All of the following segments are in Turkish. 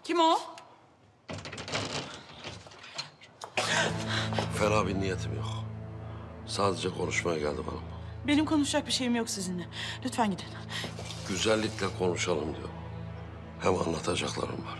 Kim o? Fena bir niyetim yok. Sadece konuşmaya geldim hanım. Benim konuşacak bir şeyim yok sizinle. Lütfen gidin. Güzellikle konuşalım diyor. Hem anlatacaklarım var.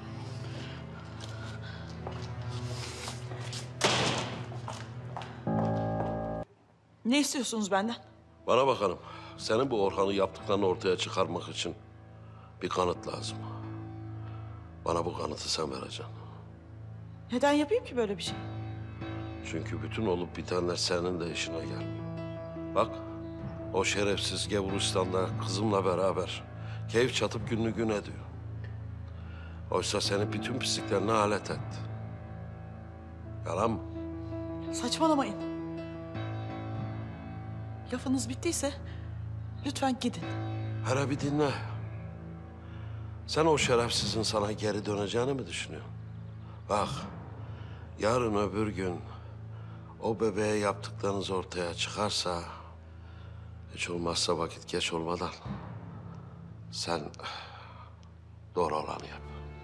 Ne istiyorsunuz benden? Bana bakalım. Senin bu Orhan'ı yaptıklarını ortaya çıkarmak için bir kanıt lazım. Bana bu kanıtı sen vereceksin. Neden yapayım ki böyle bir şey? Çünkü bütün olup bitenler senin de işine gelmiyor. Bak, o şerefsiz Gavuristan'da kızımla beraber keyif çatıp gününü gün ediyor. Oysa seni bütün pisliklerine alet etti. Yalan mı? Saçmalamayın. Lafınız bittiyse lütfen gidin. Hele bir dinle. Sen o şerefsizin sana geri döneceğini mi düşünüyorsun? Bak, yarın öbür gün o bebeğe yaptıklarınız ortaya çıkarsa... hiç olmazsa vakit geç olmadan sen doğru olanı yap.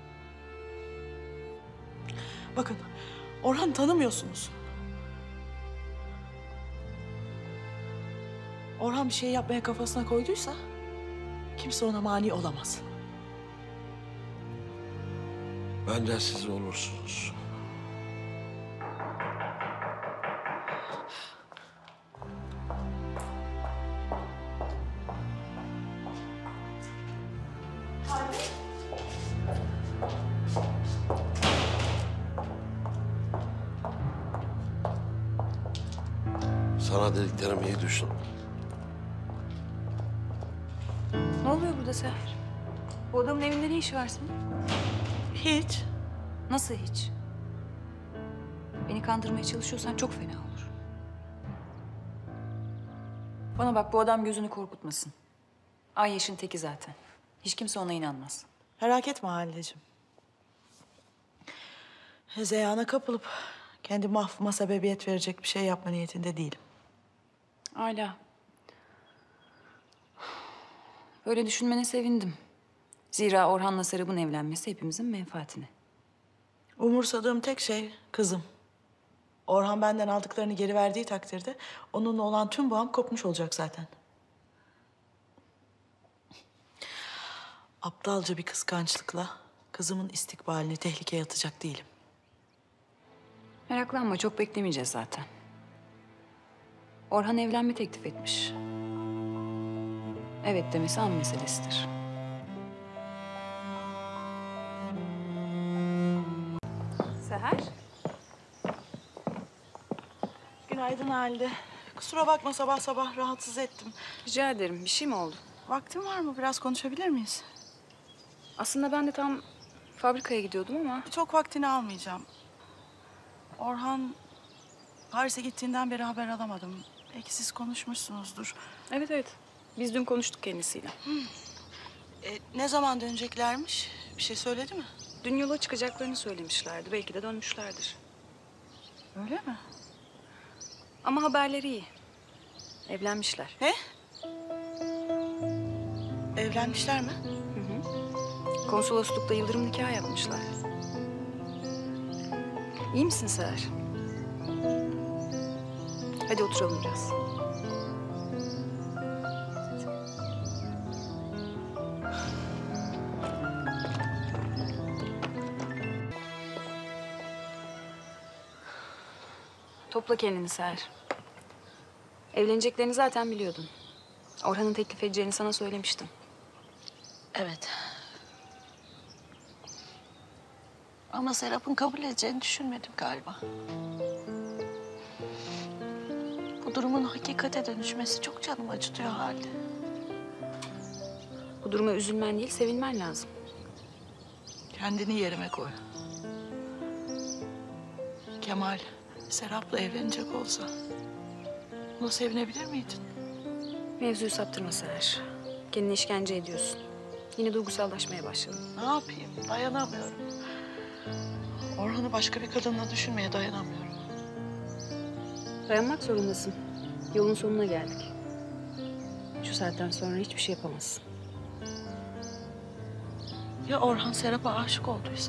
Bakın, Orhan'ı tanımıyorsunuz. Orhan bir şey yapmaya kafasına koyduysa kimse ona mani olamaz. Bence siz olursunuz. Sana dediklerimi iyi düşün. Ne oluyor burada Seher? Bu adamın evinde ne işi var senin? Hiç. Nasıl hiç? Beni kandırmaya çalışıyorsan çok fena olur. Bana bak, bu adam gözünü korkutmasın. Ayyeş'in teki zaten. Hiç kimse ona inanmaz. Merak etme Halileciğim. Hezeyana kapılıp kendi mahvıma sebebiyet verecek bir şey yapma niyetinde değilim. Hala. Öyle düşünmene sevindim. Zira Orhan'la Serap'ın evlenmesi hepimizin menfaatine. Umursadığım tek şey kızım. Orhan benden aldıklarını geri verdiği takdirde onunla olan tüm bağım kopmuş olacak zaten. Aptalca bir kıskançlıkla kızımın istikbalini tehlikeye atacak değilim. Meraklanma, çok beklemeyeceğiz zaten. Orhan evlenme teklif etmiş. Evet demesi an meselesidir. Seher? Günaydın Halide. Kusura bakma sabah sabah rahatsız ettim. Rica ederim. Bir şey mi oldu? Vaktin var mı? Biraz konuşabilir miyiz? Aslında ben de tam fabrikaya gidiyordum ama... Çok vaktini almayacağım. Orhan Paris'e gittiğinden beri haber alamadım. Belki siz konuşmuşsunuzdur. Evet, evet. Biz dün konuştuk kendisiyle. Ne zaman döneceklermiş? Bir şey söyledi mi? Dün yola çıkacaklarını söylemişlerdi. Belki de dönmüşlerdir. Öyle mi? Ama haberleri iyi. Evlenmişler. Ne? Evlenmişler mi? Konsoloslukta yıldırım nikahı yapmışlar. İyi misin Seher? Hadi oturalım biraz. Topla kendini Seher. Evleneceklerini zaten biliyordun. Orhan'ın teklif edeceğini sana söylemiştim. Evet. Ama Serap'ın kabul edeceğini düşünmedim galiba. Bu durumun hakikate dönüşmesi çok canımı acıtıyor Halide. Bu duruma üzülmen değil, sevinmen lazım. Kendini yerime koy. Kemal Serap'la evlenecek olsa buna sevinebilir miydin? Mevzuyu saptırma Seher. Kendini işkence ediyorsun. Yine duygusallaşmaya başladın. Ne yapayım? Dayanamıyorum. Orhan'ı başka bir kadınla düşünmeye dayanamıyorum. Dayanmak zorundasın. Yolun sonuna geldik. Şu saatten sonra hiçbir şey yapamazsın. Ya Orhan Serap'a aşık olduysa?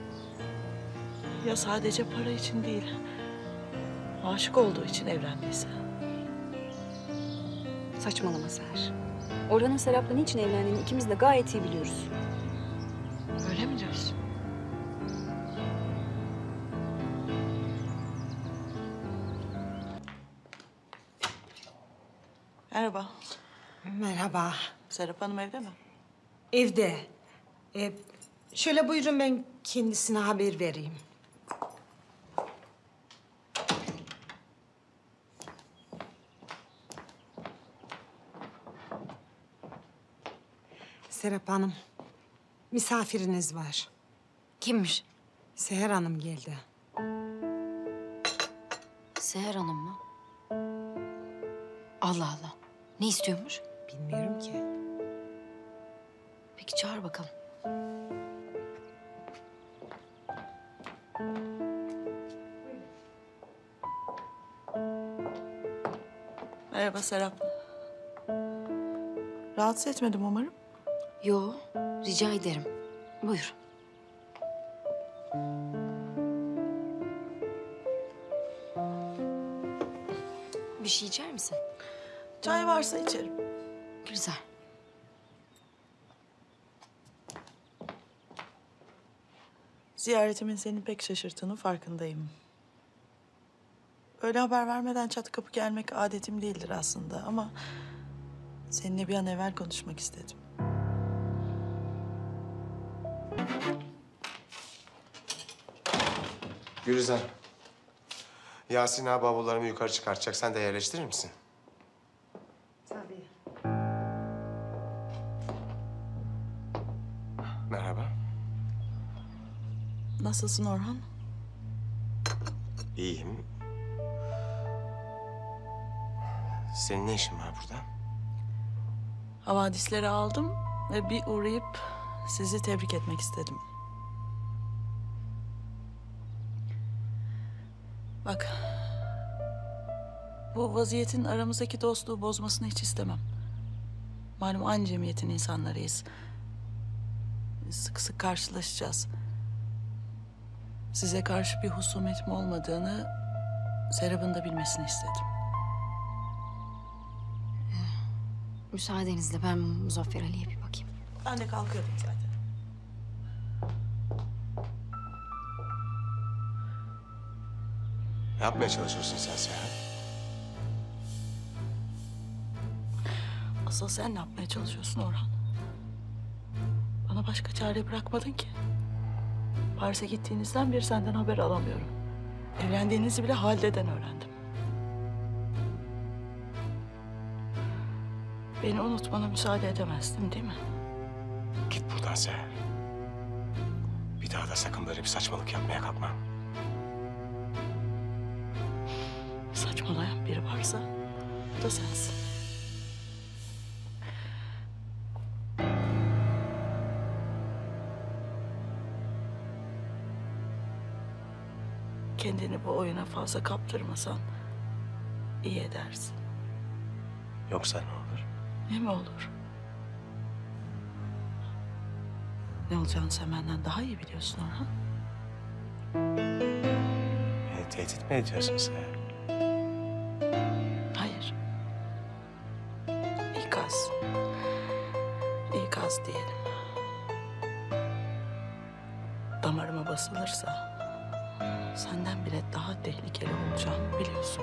Ya sadece para için değil, aşık olduğu için evlendiyse? Saçmalama Seher. Orhan'ın Serap'la niçin evlendiğini ikimiz de gayet iyi biliyoruz. Öyle mi diyorsun? Merhaba. Merhaba. Serap Hanım evde mi? Evde. Şöyle buyurun, ben kendisine haber vereyim. Serap Hanım, misafiriniz var. Kimmiş? Seher Hanım geldi. Seher Hanım mı? Allah Allah. Ne istiyormuş? Bilmiyorum ki. Peki çağır bakalım. Merhaba Serap. Rahatsız etmedim umarım. Yo, rica ederim. Buyur. Bir şey içer misin? Çay varsa içerim. Güzel. Ziyaretimin seni pek şaşırttığının farkındayım. Öyle haber vermeden çat kapı gelmek adetim değildir aslında ama... ...seninle bir an evvel konuşmak istedim. Gülizar. Yasin abi bavullarımı yukarı çıkartacak. Sen de yerleştirir misin? Tabii. Merhaba. Nasılsın Orhan? İyiyim. Senin ne işin var burada? Havadisleri aldım ve bir uğrayıp sizi tebrik etmek istedim. Bak, bu vaziyetin aramızdaki dostluğu bozmasını hiç istemem. Malum aynı cemiyetin insanlarıyız. Sık sık karşılaşacağız. Size karşı bir husumetim olmadığını Serap'ın da bilmesini istedim. Müsaadenizle ben Muzaffer Ali'ye bir bakayım. Ben de kalkıyordum zaten. Ne yapmaya çalışıyorsun sen Seher? Asıl sen ne yapmaya çalışıyorsun Orhan? Bana başka çare bırakmadın ki. Paris'e gittiğinizden beri senden haber alamıyorum. Evlendiğinizi bile Halide'den öğrendim. Beni unutmana müsaade edemezdin değil mi? Git buradan Seher. Bir daha da sakın böyle bir saçmalık yapmaya kalkma. Saçmalayan biri varsa o da sensin. Kendini bu oyuna fazla kaptırmasan iyi edersin. Yoksa ne olur? Ne mi olur? Ne olacağını sen benden daha iyi biliyorsun Orhan. Beni tehdit mi ediyorsun Seher? Hayır. İkaz. İkaz diyelim. Damarıma basılırsa senden bile daha tehlikeli olacağımı biliyorsun.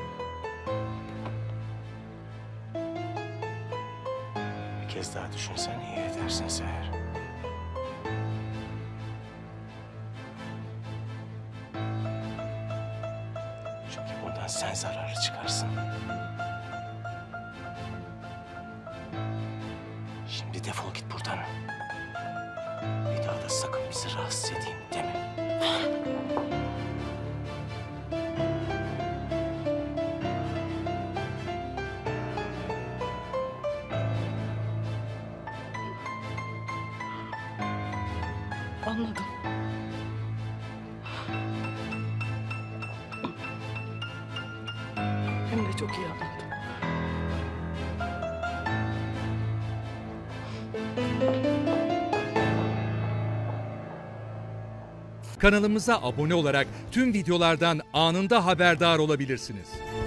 Bir kez daha düşünsen iyi edersin Seher. Çünkü bundan sen zararlı çıkarsın. Şimdi defol git buradan. Bir daha da sakın bizi rahatsız edeyim deme. Anladım. Hem de çok iyi anladım. Kanalımıza abone olarak tüm videolardan anında haberdar olabilirsiniz.